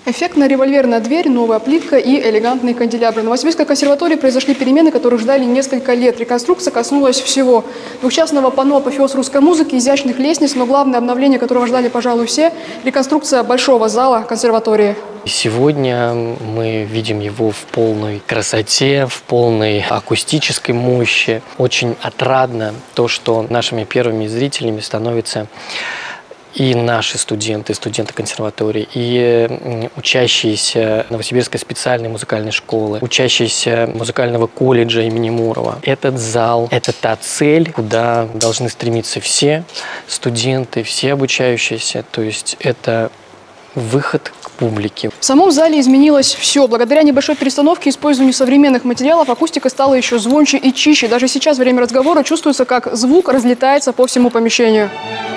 Эффектная револьверная дверь, новая плитка и элегантные канделябры. На Новосибирской консерватории произошли перемены, которых ждали несколько лет. Реконструкция коснулась всего. Двухчастного панно «Апофеоз русской музыки», изящных лестниц, но главное обновление, которого ждали, пожалуй, все – реконструкция большого зала консерватории. Сегодня мы видим его в полной красоте, в полной акустической мощи. Очень отрадно то, что нашими первыми зрителями становятся и наши студенты, студенты консерватории, и учащиеся Новосибирской специальной музыкальной школы, учащиеся музыкального колледжа имени Мурова. Этот зал – это та цель, куда должны стремиться все студенты, все обучающиеся. То есть это выход к публике. В самом зале изменилось все. Благодаря небольшой перестановке и использованию современных материалов акустика стала еще звонче и чище. Даже сейчас, во время разговора, чувствуется, как звук разлетается по всему помещению.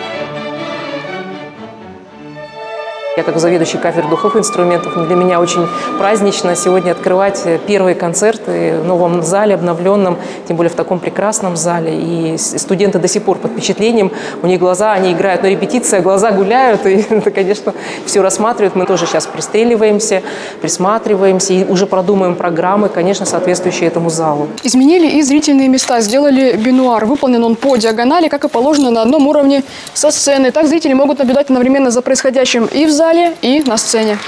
Я как заведующий кафедрой духовых инструментов, для меня очень празднично сегодня открывать первые концерты в новом зале, обновленном, тем более в таком прекрасном зале. И студенты до сих пор под впечатлением, у них глаза, они играют на репетиции, глаза гуляют, и это, конечно, все рассматривают. Мы тоже сейчас пристреливаемся, присматриваемся и уже продумаем программы, конечно, соответствующие этому залу. Изменили и зрительные места, сделали бинуар. Выполнен он по диагонали, как и положено, на одном уровне со сцены. Так зрители могут наблюдать одновременно за происходящим и в зале, и на сцене.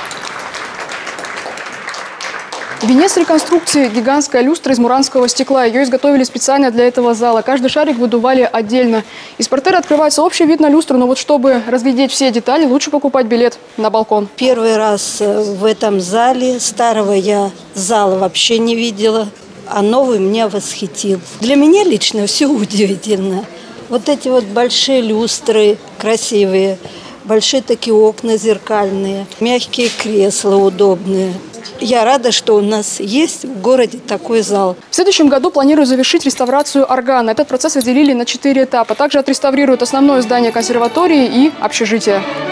Венец реконструкции – гигантская люстра из муранского стекла. Ее изготовили специально для этого зала. Каждый шарик выдували отдельно. Из портера открывается общий вид на люстру, но вот чтобы разглядеть все детали, лучше покупать билет на балкон. Первый раз в этом зале. Старого я зала вообще не видела, а новый меня восхитил. Для меня лично все удивительно. Вот эти вот большие люстры красивые, большие такие окна зеркальные, мягкие кресла удобные. Я рада, что у нас есть в городе такой зал. В следующем году планируют завершить реставрацию органа. Этот процесс разделили на 4 этапа. Также отреставрируют основное здание консерватории и общежитие.